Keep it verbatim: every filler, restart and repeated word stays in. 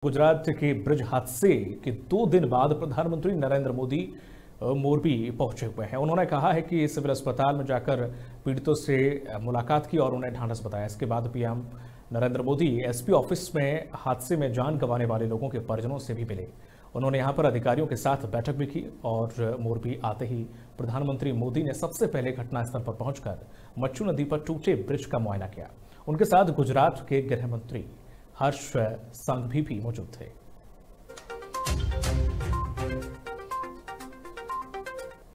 गुजरात के ब्रिज हादसे के दो दिन बाद प्रधानमंत्री नरेंद्र मोदी मोरबी पहुंचे हुए हैं। उन्होंने कहा है कि सिविल अस्पताल में जाकर पीड़ितों से मुलाकात की और उन्हें ढांढस बताया। इसके बाद PM Narendra Modi SP office में हादसे में जान गंवाने वाले लोगों के परिजनों से भी मिले। उन्होंने यहां पर अधिकारियों के साथ बैठक भी की और मोरबी आते ही प्रधानमंत्री मोदी ने सबसे पहले घटनास्थल पर पहुंचकर मच्छू नदी पर टूटे ब्रिज का मुआयना किया। उनके साथ गुजरात के गृह मंत्री हर्ष संघवी भी मौजूद थे।